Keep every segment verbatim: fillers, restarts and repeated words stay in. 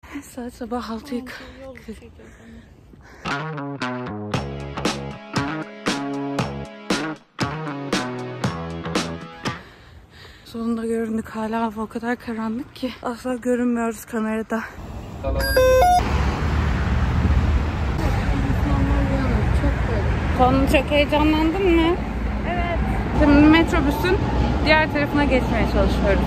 Saat sabah altıyı kırk. Sonunda göründük. Hala hava o kadar karanlık ki asla görünmüyoruz kamerada. Konu çok heyecanlandın mı? Evet. Şimdi metrobüsün diğer tarafına geçmeye çalışıyoruz.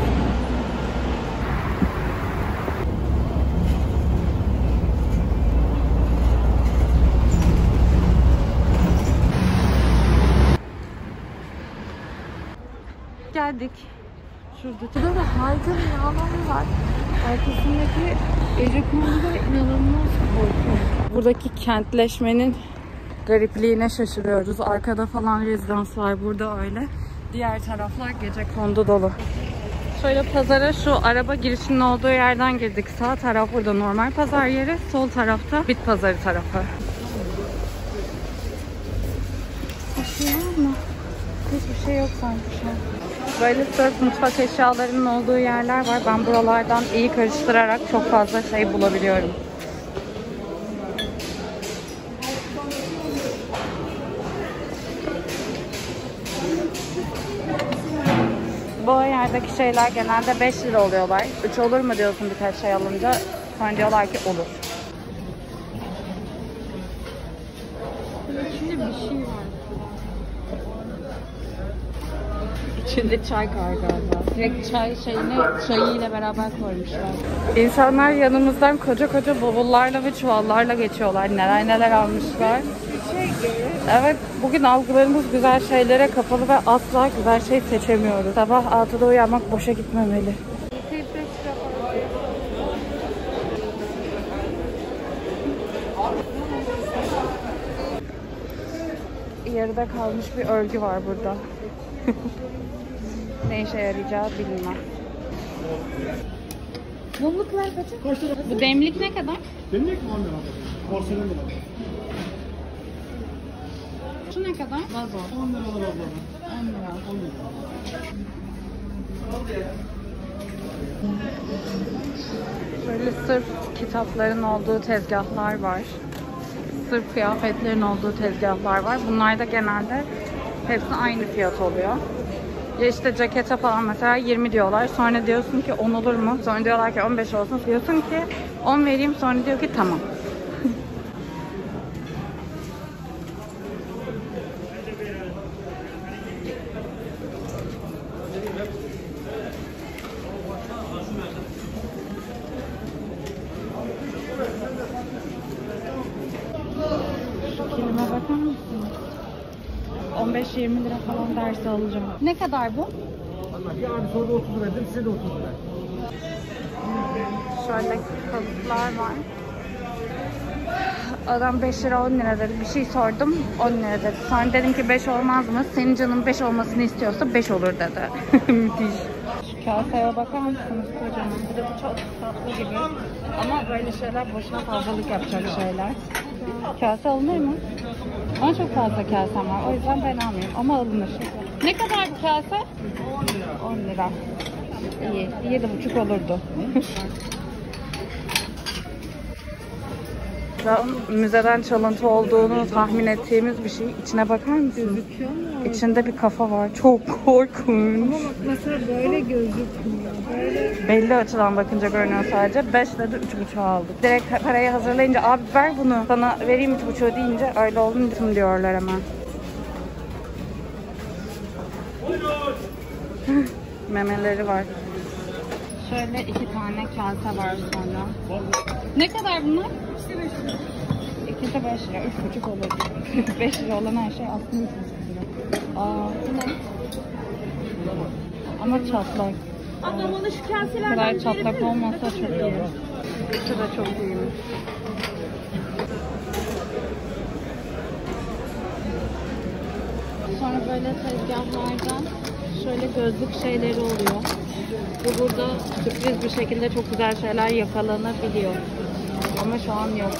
Geldik. Şurada. Burada da harika bir yağmur var. Arkasındaki Ecekondu'da inanılmaz korkunç. Buradaki kentleşmenin garipliğine şaşırıyoruz. Arkada falan rezidans var. Burada öyle. Diğer taraflar gecekondu dolu. Şöyle pazara şu araba girişinin olduğu yerden girdik. Sağ taraf burada normal pazar yeri. Sol tarafta bit pazarı tarafı. Bir şey var mı? Hiçbir şey yok sanki şu an. Böyle sırf mutfak eşyalarının olduğu yerler var. Ben buralardan iyi karıştırarak çok fazla şey bulabiliyorum. Bu yerdeki şeyler genelde beş lira oluyorlar. üç olur mu diyorsun birkaç şey alınca. Sonra diyorlar ki olur. İçinde bir şey var. İçinde çay var galiba. Direkt çay şeyini çayıyla beraber koymuşlar. İnsanlar yanımızdan koca koca bavullarla ve çuvallarla geçiyorlar. Neler neler almışlar. Evet, bugün algılarımız güzel şeylere kapalı ve asla güzel şey seçemiyoruz. Sabah altıda uyanmak boşa gitmemeli. Yarıda kalmış bir örgü var burada. Ne işe yarayacağı bilinmez. Mumluklar kaça? Bu demlik ne kadar? Demlik mi on lira? Porselen de var. Şu ne kadar? Vazo. on lira var abla. on lira. on lira. Böyle sırf kitapların olduğu tezgahlar var. Sırf kıyafetlerin olduğu tezgahlar var. Bunlar da genelde hepsi aynı fiyat oluyor. Ya işte cekete falan mesela yirmi diyorlar. Sonra diyorsun ki on olur mu? Sonra diyorlar ki on beş olsun. Diyorsun ki on vereyim. Sonra diyor ki tamam. Şu kilime bakar mısın? on beş yirmi lira falan dersi alacağım. Ne kadar bu? Yani sonra otuz lira dedim, size de otuz lira. Şöyle kalıplar var. Adam beş lira on lira dedi. Bir şey sordum on lira dedi. Sonra dedim ki beş olmaz mı? Senin canın beş olmasını istiyorsa beş olur dedi. Müthiş. Şu kaseye bakar mısınız kocaman? Bir de bu çok tatlı gibi. Ama böyle şeyler boşuna fazlalık yapacak şeyler. Kase alınır mı? Ama çok fazla kasem var. O yüzden ben almıyorum. Ama alınır. Ne kadar bu kase? on lira. İyi. yedi buçuk olurdu. Müzeden çalıntı olduğunu tahmin ettiğimiz bir şey. İçine bakar mısın? Gözüküyor mu? İçinde bir kafa var. Çok korkunç. Ama bak mesela böyle gözükmüyor. Böyle. Belli açıdan bakınca görünüyor sadece. beş dedi, üç buçuk aldık. Direkt parayı hazırlayınca abi ver bunu. Sana vereyim üç buçuğu deyince öyle olun diyorlar hemen. Memeleri var. Şöyle iki tane kase var sonra. Ne kadar bunlar? İkisi beş lira. İkisi beş lira. Üç buçuk olur. beş lira olan her şey aslında üç buçuk lira. Aa, bu ne? Ama çatlak. Abla bana şu Bu kaselerden kadar çatlak olmasa çok iyi. Şu da çok iyiymiş. Sonra böyle tezgahlardan şöyle gözlük şeyleri oluyor. Bu burada sürpriz bir şekilde çok güzel şeyler yakalanabiliyor. Ama şu an yok.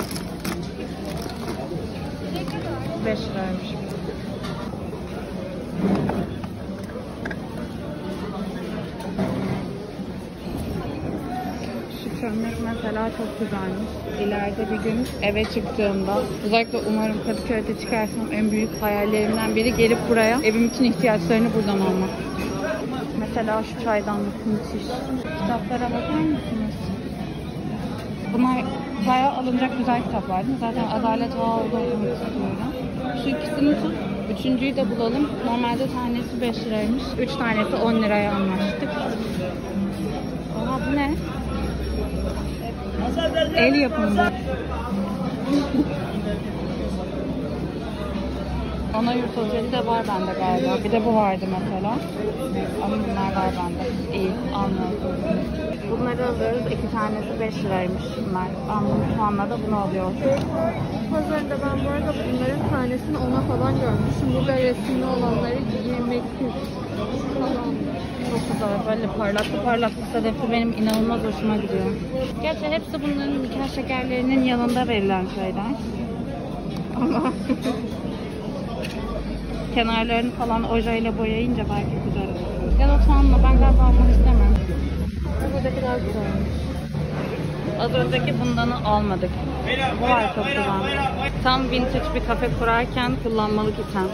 beş liraymış. Şu çömlek mesela çok güzelmiş. İleride bir gün eve çıktığımda, özellikle umarım Kadıköy'de çıkarsam en büyük hayallerimden biri gelip buraya evim için ihtiyaçlarını buradan almak. Mesela şu çaydanlık müthiş. Kitaplara bakar mısınız? Bunlar bayağı alınacak güzel kitaplar değil mi? Zaten Adalet Ağa'da okumak istiyorum. Şu ikisini tut. Üçüncüyü de bulalım. Normalde tanesi beş liraymış. Üç tanesi on liraya anlaştık. Oha bu ne? El yapımı. Ana yurt özeli de var bende galiba. Bir de bu vardı mesela. Ama bunlar var bende. İyi, anladım. Bunları alıyoruz. İki tanesi beş liraymış bunlar. Ben bunu puanla da bunu alıyorum. Pazarında ben bu arada bunların tanesini ona falan görmüşüm. Burada resimli olanları yirmi iki falan. Çok güzel. Böyle parlaklı parlaklı sedefli benim inanılmaz hoşuma gidiyor. Gerçi hepsi bunların nikah şekerlerinin yanında verilen şeyler. Ama kenarlarını falan ojeyle boyayınca belki güzel olur. Ya da soğanla ben galiba almak istemem. Buradakiler güzelmiş. Az önceki bundanı almadık. Bu var çok güzel. Tam vintage bir kafe kurarken kullanmalık item.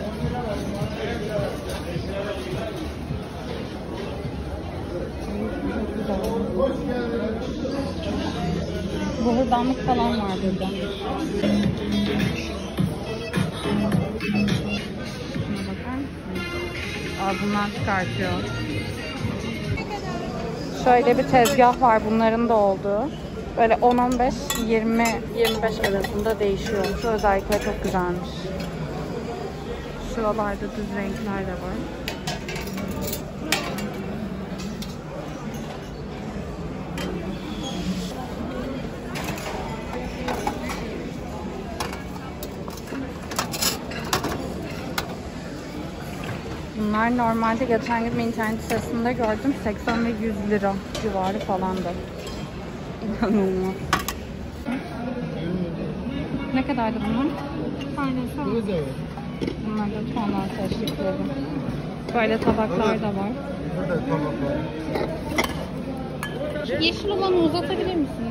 Buhurdanlık falan var burada. Şuna bakar mısın? Aa, bunlar çıkartıyor. Şöyle bir tezgah var bunların da olduğu. Böyle on on beş yirmi yirmi beş arasında değişiyor. Şu özellikle çok güzelmiş. Şuralarda düz renkler de var. Bunlar normalde geçen gün internet sitesinde gördüm. seksen ve yüz lira civarı falandı. İnanılmaz. Ne kadardı bunlar? Tanesi. Bunlar da tonlar seçtikleri. Böyle tabaklar da var. Burada tabak var. Yeşil olanı uzatabilir misiniz?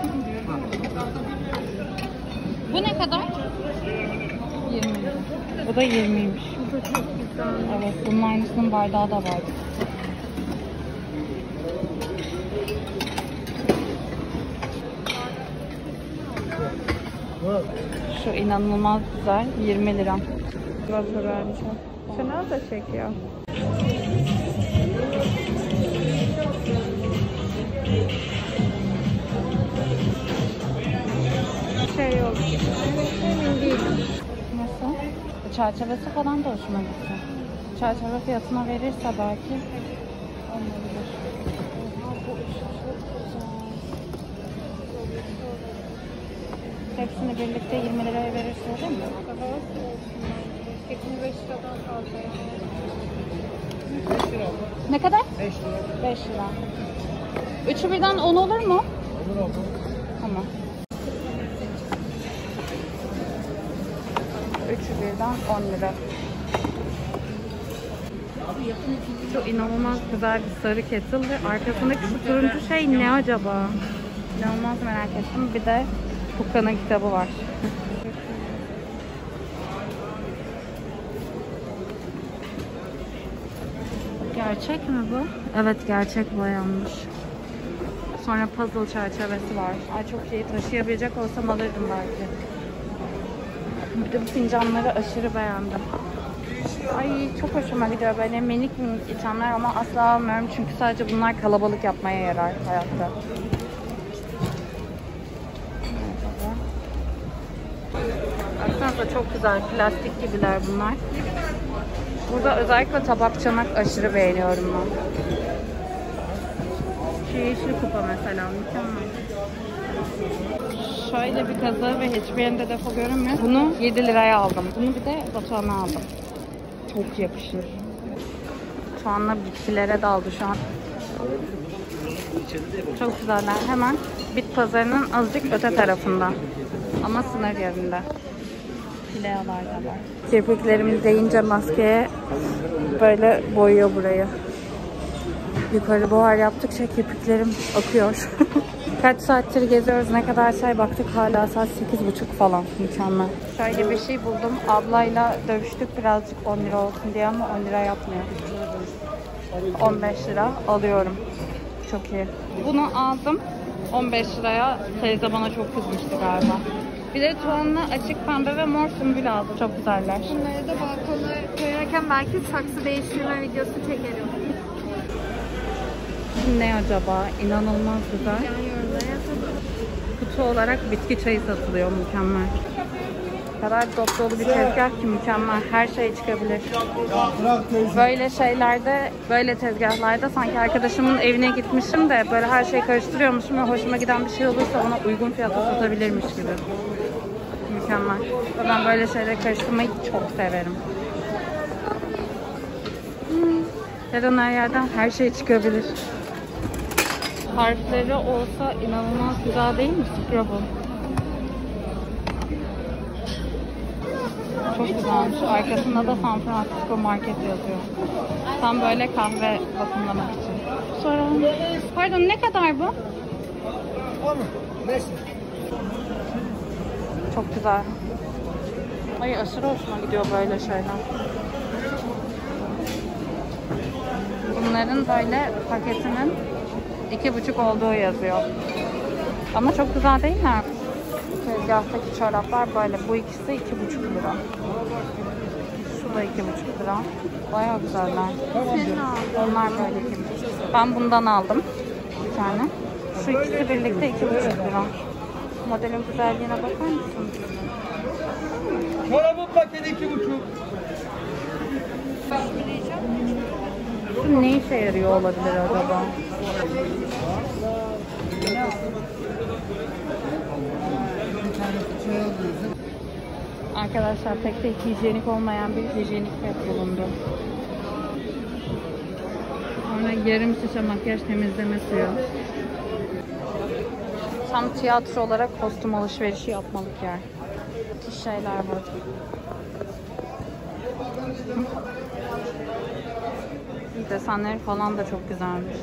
Bu ne kadar? yirmi lira. Bu da yirmiymiş. Bu da çok güzel. Evet, bunun aynısının bardağı da var. Şu inanılmaz güzel, yirmi lira. Burası bence. Şuna da çekiyor. Şey yok. Emin değilim. Nasıl? Çerçevesi falan da hoşuma gitti. Çerçeve fiyatına verirse belki olabilir. Hepsini birlikte yirmi liraya verirse olur mu? yirmi beş liradan fazla. beş lira. Ne kadar? beş lira. beş lira. Üçü birden on olur mu? Olur oldu. Tamam. Üçü birden on lira. Şu inanılmaz güzel bir sarı kettle ve arkasındaki şu turuncu şey ne acaba? İnanılmaz merak ettim. Bir de Fuka'nın kitabı var. Gerçek mi bu? Evet, gerçek boyanmış. Sonra puzzle çerçevesi var. Ay çok iyi, taşıyabilecek olsam alırdım belki. Bir de bu fincanları aşırı beğendim. Ay çok hoşuma gidiyor böyle minik minik itemler ama asla almıyorum çünkü sadece bunlar kalabalık yapmaya yarar hayatta. Baksanıza çok güzel plastik gibiler bunlar. Burada özellikle tabak çanak aşırı beğeniyorum ben. Şu yeşil kupa mesela mükemmel. Şöyle bir kazı ve hiçbir yerinde defo görünmüyor. Bunu yedi liraya aldım. Bunu bir de Batuhan'a aldım. Çok yakışır. Batuhan'la bitkilere daldı şu an. Çok güzeller. Hemen bit pazarının azıcık öte tarafında. Ama sınır yerinde. Filealar da var. Kirpiklerimiz değince maskeye böyle boyuyor burayı. Yukarı buhar yaptıkça kirpiklerim akıyor. Kaç saattir geziyoruz, ne kadar şey baktık, hala saat sekiz buçuk falan. Mükemmel. Şöyle bir şey buldum. Ablayla dövüştük birazcık on lira olsun diye ama on lira yapmıyor. on beş lira alıyorum. Çok iyi. Bunu aldım. on beş liraya. Teyze bana çok kızmıştı galiba. Bir de tuğanla açık pembe ve mor sümbül aldım. Çok güzeller. Bunları da balkona koyarken belki saksı değiştirme videosu çekerim. Ne acaba? İnanılmaz güzel. Yan yorumlara yazın. Kutu olarak bitki çayı satılıyor. Mükemmel. O kadar dop dolu bir tezgah ki mükemmel. Her şey çıkabilir. Böyle şeylerde, böyle tezgahlarda sanki arkadaşımın evine gitmişim de böyle her şeyi karıştırıyormuşum ve hoşuma giden bir şey olursa ona uygun fiyata satabilirmiş gibi. Mükemmel. Ve ben böyle şeyleri karıştırmayı çok severim. Hmm. Her an her yerden her şey çıkabilir. Harfleri olsa inanılmaz güzel değil mi? Scrabble. Çok güzelmiş. Arkasında da San Francisco Market yazıyor. Tam böyle kahve vakumlamak için. Sonra... Pardon, ne kadar bu? Çok güzel. Ay aşırı hoşuma gidiyor böyle şeyler. Bunların böyle paketinin iki buçuk olduğu yazıyor. Ama çok güzel değil mi? Tezgahtaki çoraplar böyle. Bu ikisi iki buçuk lira. Şu da iki buçuk lira. Bayağı güzeller. Onlar böyle iki buçuk. Ben bundan aldım bir tane. Şu ikisi birlikte iki buçuk lira. Modelin güzelliğine bakar mısın? Çorabın paketi iki buçuk. Bu ne işe yarıyor olabilir acaba? Arkadaşlar pek de hijyenik olmayan bir hijyenik set bulundu. Sonra yarım şişe makyaj temizleme suyu. Tam tiyatro olarak kostüm alışverişi yapmalık yer. Müthiş şeyler var. Desenleri falan da çok güzelmiş.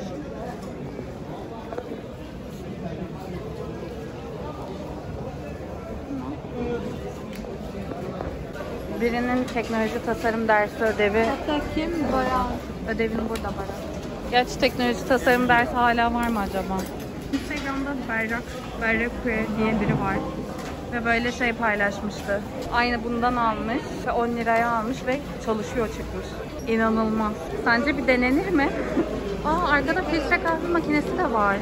Birinin teknoloji tasarım dersi ödevi. Hatta kim? Bayağı. Ödevin burada var. Gerçi teknoloji tasarım dersi hala var mı acaba? Instagram'da Berrak, Berrak diye biri var. Ve böyle şey paylaşmıştı. Aynı bundan almış ve on liraya almış ve çalışıyor çıkmış. İnanılmaz. Sence bir denenir mi? Aa, arkada filtre kahve makinesi de var.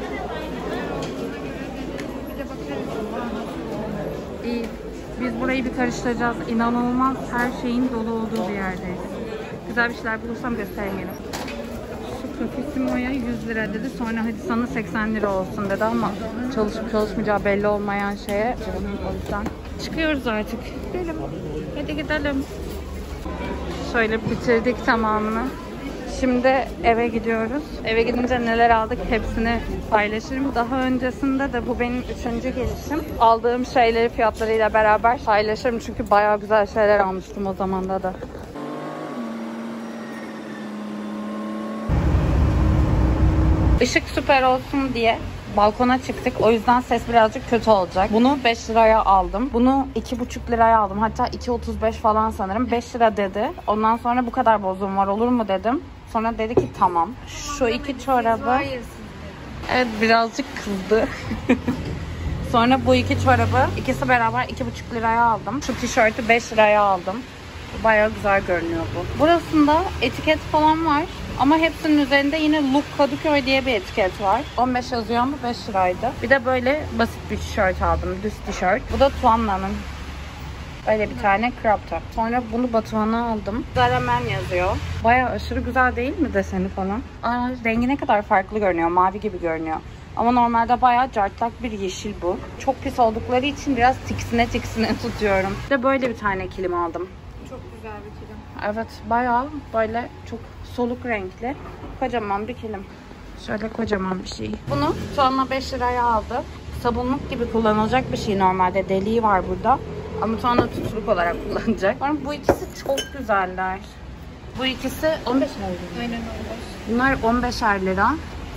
Bir de bakarız. İyi. Biz burayı bir karıştıracağız. İnanılmaz her şeyin dolu olduğu bir yerdeyiz. Güzel bir şeyler bulursam göstereyim yine. Şu Profissimo'ya yüz lira dedi. Sonra hadi sana seksen lira olsun dedi ama çalışıp çalışmayacağı belli olmayan şeye. O yüzden çıkıyoruz artık. Gidelim. Hadi gidelim. Şöyle bitirdik tamamını. Şimdi eve gidiyoruz. Eve gidince neler aldık hepsini paylaşırım. Daha öncesinde de bu benim üçüncü gelişim. Aldığım şeyleri fiyatlarıyla beraber paylaşırım. Çünkü bayağı güzel şeyler almıştım o zamanda da. Işık süper olsun diye balkona çıktık. O yüzden ses birazcık kötü olacak. Bunu beş liraya aldım. Bunu iki buçuk liraya aldım. Hatta iki otuz beş falan sanırım. beş lira dedi. Ondan sonra bu kadar bozum var olur mu dedim. Sonra dedi ki tamam. Şu iki çorabı... Evet birazcık kızdı. Sonra bu iki çorabı ikisi beraber iki buçuk liraya aldım. Şu tişörtü beş liraya aldım. Bayağı güzel görünüyor bu. Burasında etiket falan var. Ama hepsinin üzerinde yine Look Kadıköy diye bir etiket var. on beş yazıyor ama beş liraydı. Bir de böyle basit bir tişört aldım. Düz tişört. Bu da Tuanla'nın. Böyle bir tane crop top. Sonra bunu Batuhan'a aldım. Zara Men yazıyor. Bayağı aşırı güzel değil mi deseni falan? Aa, rengi ne kadar farklı görünüyor. Mavi gibi görünüyor. Ama normalde bayağı cartlak bir yeşil bu. Çok pis oldukları için biraz tiksine tiksine tutuyorum. Bir de böyle bir tane kilim aldım. Çok güzel bir kilim. Evet bayağı böyle çok soluk renkli. Kocaman bir kilim. Şöyle kocaman bir şey. Bunu Tuanla beş liraya aldı. Sabunluk gibi kullanılacak bir şey normalde. Deliği var burada. Ama Tuanla tutuluk olarak kullanacak. Sonra bu ikisi çok güzeller. Bu ikisi on beş lira. Aynen öyle. Bunlar on beşer lira.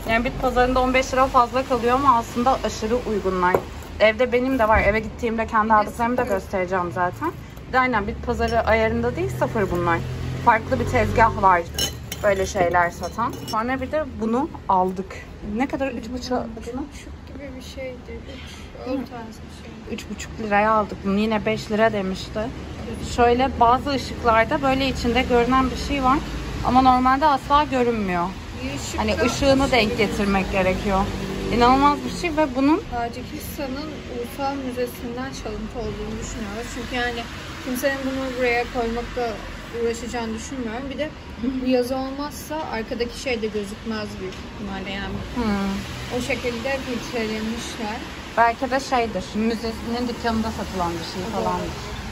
Yani bit pazarında on beş lira fazla kalıyor ama aslında aşırı uygunlar. Evde benim de var. Eve gittiğimde kendi aldıklarımı da göstereceğim zaten. Bir de aynen bit pazarı ayarında değil, sıfır bunlar. Farklı bir tezgah var böyle şeyler satan. Sonra bir de bunu aldık. Ne kadar? Üç buçuk gibi bir şeydi. Üç, on tanesi bir şey. Üç buçuk liraya aldık bunu. Yine beş lira demişti. Şöyle bazı ışıklarda böyle içinde görünen bir şey var. Ama normalde asla görünmüyor. Hani ışığını denk getirmek gerekiyor. İnanılmaz bir şey ve bunun Tacikistan'ın Ulusal Müzesi'nden çalıntı olduğunu düşünüyoruz. Çünkü yani kimsenin bunu buraya koymakla uğraşacağını düşünmüyorum. Bir de bu yazı olmazsa arkadaki şey de gözükmez büyük ihtimalle yani. hmm. O şekilde filtrelemişler. belki de şeydir. Müzesinin dükkanında satılan bir şey falandır.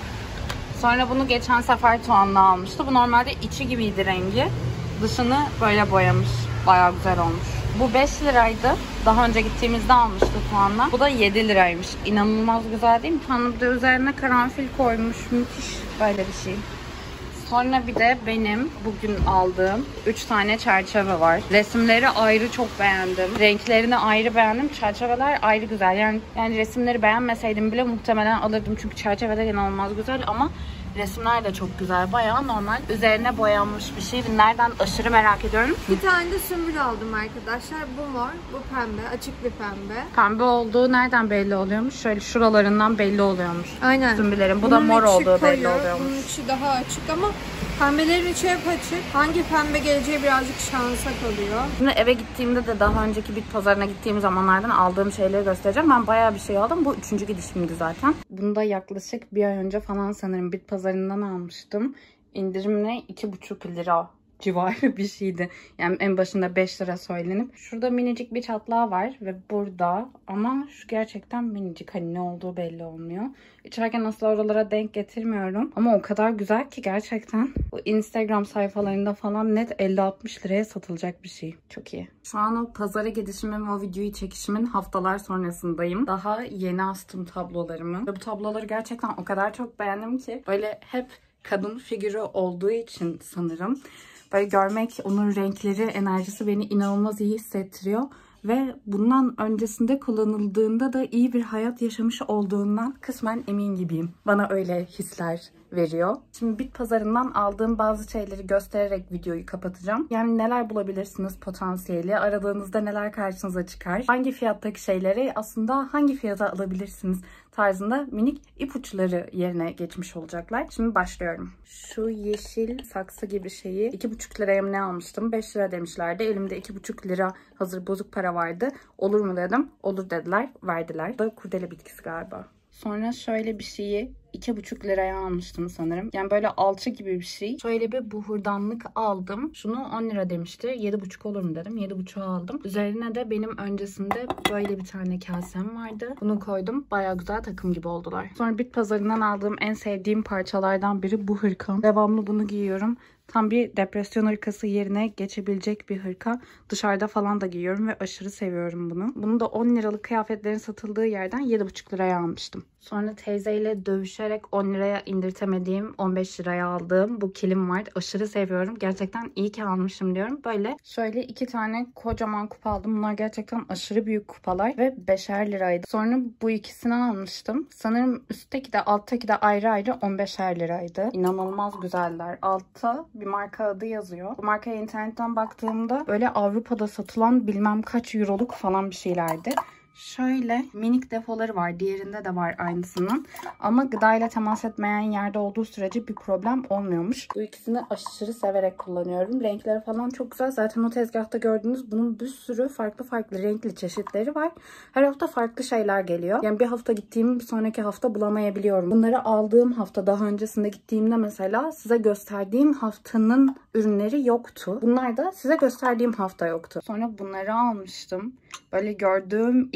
Sonra bunu geçen sefer Tuğan'la almıştı. Bu normalde içi gibiydi rengi. Dışını böyle boyamış. Bayağı güzel olmuş. Bu beş liraydı. Daha önce gittiğimizde almıştı Tuğan'la. Bu da yedi liraymış. İnanılmaz güzel değil mi? Tuğan bir de üzerine karanfil koymuş. Müthiş böyle bir şey. Sonra bir de benim bugün aldığım üç tane çerçeve var. Resimleri ayrı çok beğendim. Renklerini ayrı beğendim. Çerçeveler ayrı güzel. Yani, yani resimleri beğenmeseydim bile muhtemelen alırdım. Çünkü çerçeveler inanılmaz güzel ama resimler de çok güzel. Bayağı normal. Üzerine boyanmış bir şey. Nereden aşırı merak ediyorum. Bir tane de sümbül aldım arkadaşlar. Bu mor, bu pembe. Açık bir pembe. Pembe olduğu nereden belli oluyormuş? Şöyle şuralarından belli oluyormuş. Aynen. Sümbüllerin. Bu da Bunun mor içi olduğu belli koyu, oluyormuş. Bunun içi daha açık ama pembelerin içi hep açık. Hangi pembe geleceği birazcık şansa kalıyor. Şimdi eve gittiğimde de daha önceki bit pazarına gittiğim zamanlardan aldığım şeyleri göstereceğim. Ben bayağı bir şey aldım. Bu üçüncü gidişimdi zaten. Bunu da yaklaşık bir ay önce falan sanırım bit pazarından almıştım. İndirimle iki buçuk lira civarı bir şeydi. Yani en başında beş lira söylenip. Şurada minicik bir çatlağı var ve burada ama şu gerçekten minicik. Hani ne olduğu belli olmuyor. İçerken asla oralara denk getirmiyorum. Ama o kadar güzel ki gerçekten. Bu Instagram sayfalarında falan net elli altmış liraya satılacak bir şey. Çok iyi. Şu an o pazara gidişimin ve o videoyu çekişimin haftalar sonrasındayım. Daha yeni astım tablolarımı. Ve bu tabloları gerçekten o kadar çok beğendim ki. Böyle hep kadın figürü olduğu için sanırım. Böyle görmek, onun renkleri, enerjisi beni inanılmaz iyi hissettiriyor. Ve bundan öncesinde kullanıldığında da iyi bir hayat yaşamış olduğundan kısmen emin gibiyim. Bana öyle hisler veriyor. Şimdi bit pazarından aldığım bazı şeyleri göstererek videoyu kapatacağım. Yani neler bulabilirsiniz potansiyeli, aradığınızda neler karşınıza çıkar, hangi fiyattaki şeyleri aslında hangi fiyata alabilirsiniz tarzında minik ipuçları yerine geçmiş olacaklar. Şimdi başlıyorum. Şu yeşil saksı gibi şeyi iki buçuk liraya mı ne almıştım? beş lira demişlerdi. Elimde iki buçuk lira hazır bozuk para vardı. Olur mu dedim. Olur dediler. Verdiler. Bu da kurdele bitkisi galiba. Sonra şöyle bir şeyi iki buçuk liraya almıştım sanırım. Yani böyle alçı gibi bir şey. Şöyle bir buhurdanlık aldım. Şunu on lira demişti. yedi buçuk olur mu dedim. yedi buçuğa aldım. Üzerine de benim öncesinde böyle bir tane kasem vardı. Bunu koydum. Bayağı güzel takım gibi oldular. Sonra bit pazarından aldığım en sevdiğim parçalardan biri bu hırkam. Devamlı bunu giyiyorum. Tam bir depresyon hırkası yerine geçebilecek bir hırka. Dışarıda falan da giyiyorum ve aşırı seviyorum bunu. Bunu da on liralık kıyafetlerin satıldığı yerden yedi buçuk liraya almıştım. Sonra teyzeyle dövüşerek on liraya indirtemediğim on beş liraya aldığım bu kilim var. Aşırı seviyorum. Gerçekten iyi ki almışım diyorum. Böyle şöyle iki tane kocaman kupa aldım. Bunlar gerçekten aşırı büyük kupalar ve beşer liraydı. Sonra bu ikisini almıştım. Sanırım üstteki de alttaki de ayrı ayrı on beşer liraydı. İnanılmaz güzeller. Altta bir marka adı yazıyor. Bu markaya internetten baktığımda böyle Avrupa'da satılan bilmem kaç euroluk falan bir şeylerdi. Şöyle minik defoları var. Diğerinde de var aynısının. Ama gıdayla temas etmeyen yerde olduğu sürece bir problem olmuyormuş. Bu ikisini aşırı severek kullanıyorum. Renkleri falan çok güzel. Zaten o tezgahta gördüğünüz bunun bir sürü farklı farklı renkli çeşitleri var. Her hafta farklı şeyler geliyor. Yani bir hafta gittiğim bir sonraki hafta bulamayabiliyorum. Bunları aldığım hafta daha öncesinde gittiğimde mesela size gösterdiğim haftanın ürünleri yoktu. Bunlar da size gösterdiğim hafta yoktu. Sonra bunları almıştım. Böyle gördüğüm ilk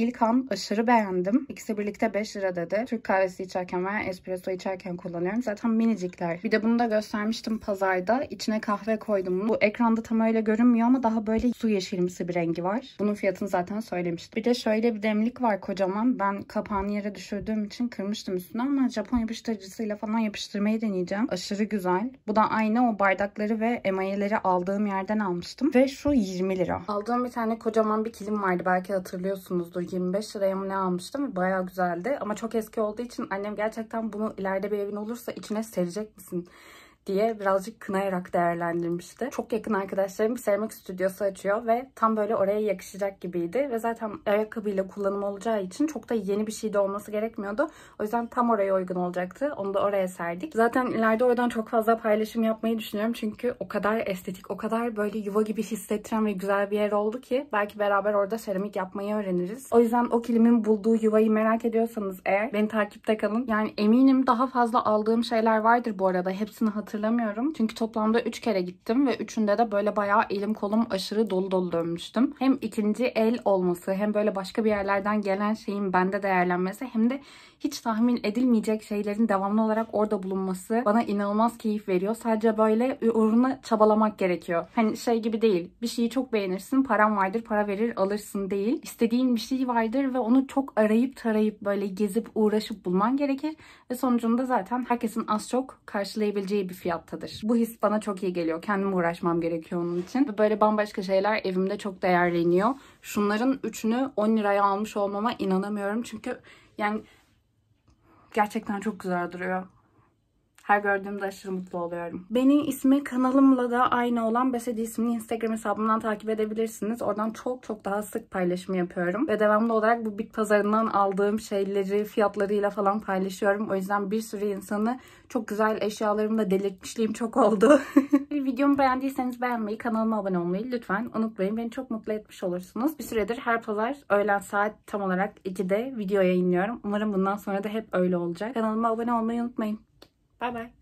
Milkan aşırı beğendim. İkisi birlikte beş lira dedi. Türk kahvesi içerken veya espresso içerken kullanıyorum. Zaten minicikler. Bir de bunu da göstermiştim pazarda. İçine kahve koydum. Bu ekranda tam öyle görünmüyor ama daha böyle su yeşilimsi bir rengi var. Bunun fiyatını zaten söylemiştim. Bir de şöyle bir demlik var kocaman. Ben kapağını yere düşürdüğüm için kırmıştım üstüne ama Japon yapıştırıcısıyla falan yapıştırmayı deneyeceğim. Aşırı güzel. Bu da aynı o bardakları ve emayeleri aldığım yerden almıştım. Ve şu yirmi lira. Aldığım bir tane kocaman bir kilim vardı. Belki hatırlıyorsunuzdur. yirmi beş liraya mı ne almıştım ve bayağı güzeldi. Ama çok eski olduğu için annem gerçekten bunu ileride bir evin olursa içine serecek misin diye birazcık kınayarak değerlendirmişti. Çok yakın arkadaşlarım bir seramik stüdyosu açıyor ve tam böyle oraya yakışacak gibiydi. Ve zaten ayakkabıyla kullanım olacağı için çok da yeni bir şey de olması gerekmiyordu. O yüzden tam oraya uygun olacaktı. Onu da oraya serdik. Zaten ileride oradan çok fazla paylaşım yapmayı düşünüyorum. Çünkü o kadar estetik, o kadar böyle yuva gibi hissettiren ve güzel bir yer oldu ki belki beraber orada seramik yapmayı öğreniriz. O yüzden o kilimin bulduğu yuvayı merak ediyorsanız eğer beni takipte kalın. Yani eminim daha fazla aldığım şeyler vardır bu arada. Hepsini hatırlamıyorum. Çünkü toplamda üç kere gittim ve üçünde de böyle bayağı elim kolum aşırı dolu dolu dönmüştüm. Hem ikinci el olması hem böyle başka bir yerlerden gelen şeyin bende değerlenmesi hem de hiç tahmin edilmeyecek şeylerin devamlı olarak orada bulunması bana inanılmaz keyif veriyor. Sadece böyle uğruna çabalamak gerekiyor. Hani şey gibi değil. Bir şeyi çok beğenirsin, param vardır, para verir alırsın değil. İstediğin bir şey vardır ve onu çok arayıp tarayıp böyle gezip uğraşıp bulman gerekir. Ve sonucunda zaten herkesin az çok karşılayabileceği bir fiyattadır. Bu his bana çok iyi geliyor. Kendim uğraşmam gerekiyor onun için. Ve böyle bambaşka şeyler evimde çok değerleniyor. Şunların üçünü on liraya almış olmama inanamıyorum. Çünkü yani gerçekten çok güzel duruyor. Her gördüğümde aşırı mutlu oluyorum. Beni ismi kanalımla da aynı olan Besedi isimli Instagram hesabımdan takip edebilirsiniz. Oradan çok çok daha sık paylaşım yapıyorum. Ve devamlı olarak bu bit pazarından aldığım şeyleri fiyatlarıyla falan paylaşıyorum. O yüzden bir sürü insanı çok güzel eşyalarımla delirtmişliğim çok oldu. Videomu beğendiyseniz beğenmeyi, kanalıma abone olmayı lütfen unutmayın. Beni çok mutlu etmiş olursunuz. Bir süredir her pazar öğlen saat tam olarak ikide video yayınlıyorum. Umarım bundan sonra da hep öyle olacak. Kanalıma abone olmayı unutmayın. Bye bye.